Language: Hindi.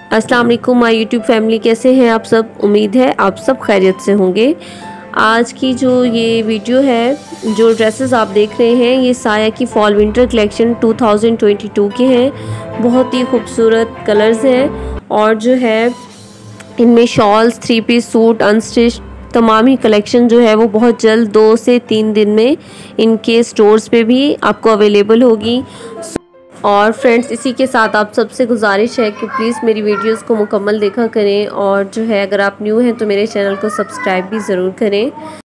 अस्सलाम वालेकुम माय यूट्यूब फैमिली, कैसे हैं आप सब। उम्मीद है आप सब खैरियत से होंगे। आज की जो ये वीडियो है, जो ड्रेसेस आप देख रहे हैं, ये साया की फॉल विंटर कलेक्शन 2022 के हैं। बहुत ही खूबसूरत कलर्स हैं और जो है इनमें शॉल्स, 3 पीस सूट, अनस्टिच तमाम ही कलेक्शन जो है वो बहुत जल्द 2 से 3 दिन में इनके स्टोर्स पे भी आपको अवेलेबल होगी। और फ्रेंड्स, इसी के साथ आप सबसे गुजारिश है कि प्लीज़ मेरी वीडियोस को मुकम्मल देखा करें और जो है अगर आप न्यू हैं तो मेरे चैनल को सब्सक्राइब भी ज़रूर करें।